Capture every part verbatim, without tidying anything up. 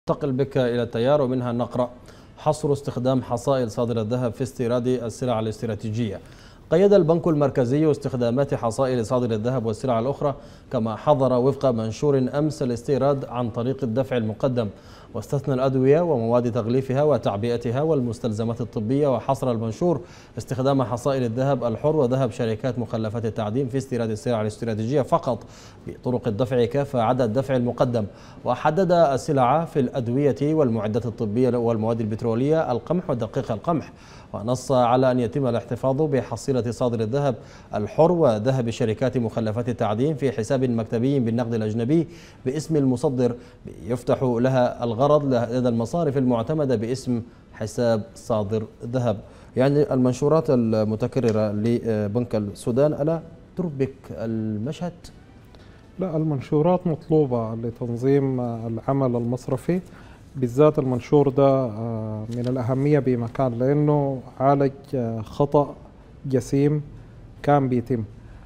ننتقل بك إلى التيار ومنها نقرأ: حصر استخدام حصائل صادر الذهب في استيراد السلع الاستراتيجية. قيد البنك المركزي استخدامات حصائل صادر الذهب والسلع الأخرى، كما حظر وفق منشور أمس الاستيراد عن طريق الدفع المقدم، واستثنى الأدوية ومواد تغليفها وتعبئتها والمستلزمات الطبية. وحصر المنشور استخدام حصائل الذهب الحر وذهب شركات مخلفات التعدين في استيراد السلع الاستراتيجية فقط بطرق الدفع كافة عدا الدفع المقدم. وحدد السلع في الأدوية والمعدات الطبية والمواد البترولية القمح ودقيق القمح، ونص على أن يتم الاحتفاظ بحصيلة صادر الذهب الحر وذهب شركات مخلفات التعدين في حساب مكتبي بالنقد الأجنبي باسم المصدر يفتح لها الغرض لدى المصارف المعتمدة باسم حساب صادر ذهب. يعني المنشورات المتكررة لبنك السودان ألا تربك المشهد؟ لا، المنشورات مطلوبة لتنظيم العمل المصرفي، بالذات المنشور ده من الأهمية بمكان، لأنه عالج خطأ جسيم كان بيتم.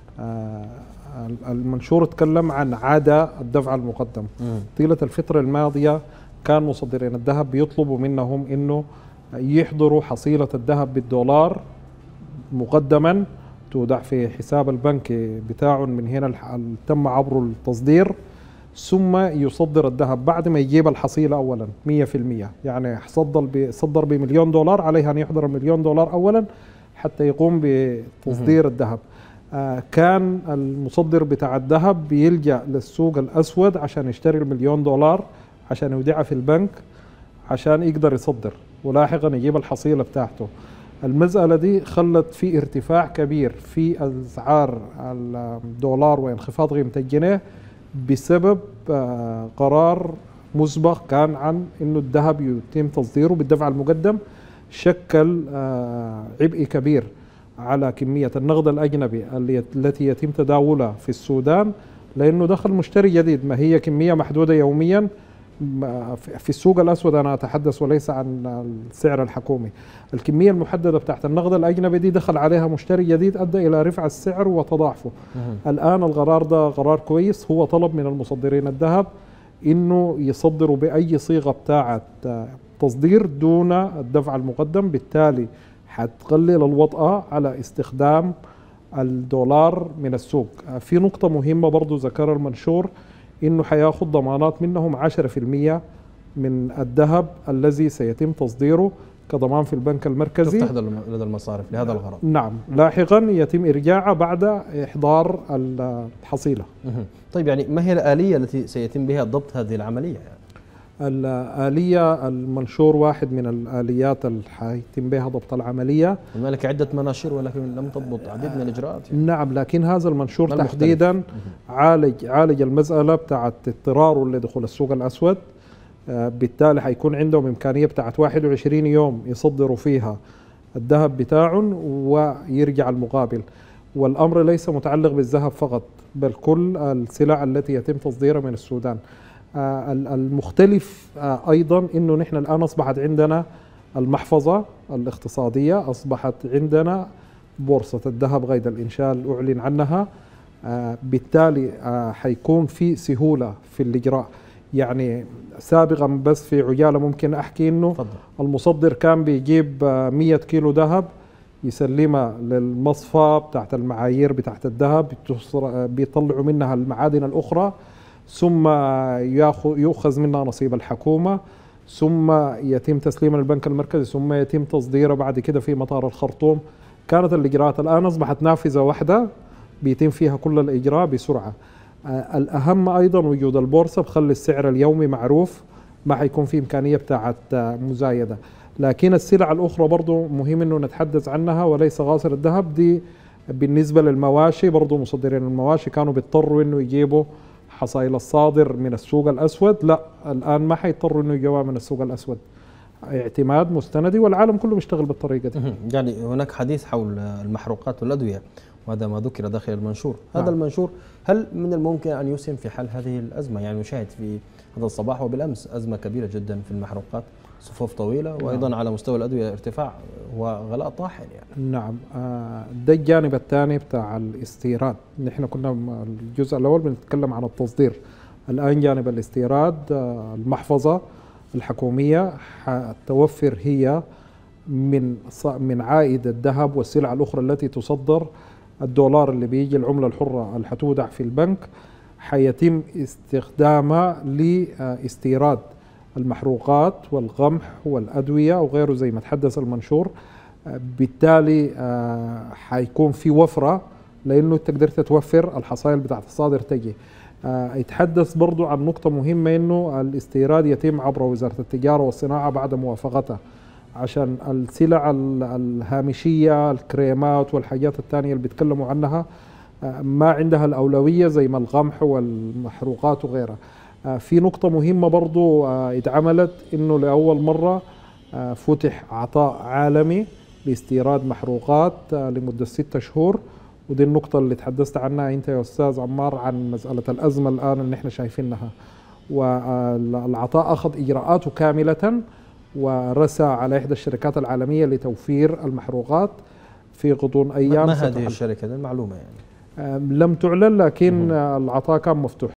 المنشور تكلم عن عادة الدفع المقدم. طيلة الفترة الماضية كان مصدرين الذهب بيطلبوا منهم إنه يحضروا حصيلة الذهب بالدولار مقدما تودع في حساب البنك بتاعهم من هنا تم عبر التصدير، ثم يصدر الذهب بعد ما يجيب الحصيلة أولا مية في المية. يعني صدر صدر بمليون دولار، عليه أن يحضر المليون دولار أولا حتى يقوم بتصدير الذهب. آه كان المصدر بتاع الذهب بيلجأ للسوق الأسود عشان يشتري المليون دولار عشان يودعها في البنك عشان يقدر يصدر ولاحقا يجيب الحصيلة بتاعته. المسألة دي خلت في ارتفاع كبير في أسعار الدولار وانخفاض قيمة الجنيه بسبب آه قرار مسبق كان عن انه الذهب يتم تصديره بالدفع المقدم. شكل آه عبء كبير على كمية النقد الأجنبي التي يتم تداولها في السودان، لأنه دخل مشتري جديد، ما هي كمية محدودة يوميا في السوق الأسود. أنا أتحدث وليس عن السعر الحكومي. الكمية المحددة بتاعت النقد الأجنبي دي دخل عليها مشتري جديد أدى إلى رفع السعر وتضاعفه. الآن القرار ده قرار كويس، هو طلب من المصدرين الذهب إنه يصدروا بأي صيغة بتاعت تصدير دون الدفع المقدم، بالتالي حتقلل الوطأة على استخدام الدولار من السوق. في نقطة مهمة برضو ذكر المنشور، إنه حياخذ ضمانات منهم عشرة في المية من الذهب الذي سيتم تصديره كضمان في البنك المركزي تفتح لدى المصارف لهذا الغرض. نعم، لاحقا يتم إرجاعها بعد إحضار الحصيلة. طيب، يعني ما هي الآلية التي سيتم بها ضبط هذه العملية؟ يعني الآلية المنشور واحد من الآليات اللي حيتم بها ضبط العملية. هنالك عدة مناشير ولكن لم تضبط عديد من الإجراءات. يعني. نعم، لكن هذا المنشور تحديدا عالج عالج المسألة بتاعت اضطراره لدخول السوق الأسود. بالتالي حيكون عندهم إمكانية بتاعت واحد وعشرين يوم يصدروا فيها الذهب بتاعهم ويرجع المقابل. والأمر ليس متعلق بالذهب فقط، بل كل السلع التي يتم تصديرها من السودان. المختلف أيضا أنه نحن الآن أصبحت عندنا المحفظة الاقتصادية، أصبحت عندنا بورصة الذهب قيد الإنشاء أعلن عنها. بالتالي حيكون في سهولة في الإجراء. يعني سابقا بس في عجالة ممكن أحكي أنه فضل. المصدر كان بيجيب مية كيلو ذهب يسلمها للمصفى بتاعت المعايير بتاعت الذهب، بيطلعوا منها المعادن الأخرى، ثم يؤخذ منها نصيب الحكومة، ثم يتم تسليم البنك المركزي، ثم يتم تصديره بعد كده في مطار الخرطوم. كانت الإجراءات الآن أصبحت نافذة واحدة بيتم فيها كل الإجراء بسرعة. آه الأهم أيضا وجود البورصة بخلي السعر اليومي معروف، ما حيكون في إمكانية بتاعت آه مزايدة. لكن السلع الأخرى برضو مهم إنه نتحدث عنها، وليس غاصر الذهب دي. بالنسبة للمواشي برضو مصدرين المواشي كانوا بيضطروا إنه يجيبوا حصائل الصادر من السوق الأسود، لا الآن ما حيضطروا إنه يجوا من السوق الأسود، اعتماد مستندي، والعالم كله بيشتغل بالطريقة دي. يعني هناك حديث حول المحروقات والأدوية، وهذا ما ذكر داخل المنشور. هذا نعم. المنشور هل من الممكن أن يسهم في حل هذه الأزمة؟ يعني نشاهد في هذا الصباح وبالأمس أزمة كبيرة جدا في المحروقات، صفوف طويلة، وأيضا نعم. على مستوى الأدوية ارتفاع وغلاء طاحن. يعني نعم، ده الجانب الثاني بتاع الاستيراد. نحن كنا الجزء الأول بنتكلم عن التصدير، الآن جانب الاستيراد. المحفظة الحكومية حتوفر هي من من عائد الذهب والسلع الأخرى التي تصدر. الدولار اللي بيجي العملة الحرة اللي حتودع في البنك حيتم استخدامها لاستيراد المحروقات والقمح والأدوية وغيره زي ما تحدث المنشور. بالتالي حيكون في وفرة لأنه تقدر تتوفر الحصائل بتاعت الصادر تجي. يتحدث برضو عن نقطة مهمة إنه الاستيراد يتم عبر وزارة التجارة والصناعة بعد موافقتها، عشان السلع الهامشية الكريمات والحاجات الثانية اللي بيتكلموا عنها ما عندها الأولوية زي ما القمح والمحروقات وغيرها. في نقطة مهمة برضو اتعملت إنه لأول مرة فتح عطاء عالمي لاستيراد محروقات لمدة ستة شهور، ودي النقطة اللي تحدثت عنها أنت يا أستاذ عمار عن مسألة الأزمة الآن اللي احنا شايفينها. والعطاء أخذ إجراءاته كاملة ورسى على إحدى الشركات العالمية لتوفير المحروقات في غضون أيام. ما هذه الشركة؟ المعلومة يعني لم تعلن، لكن العطاء كان مفتوح.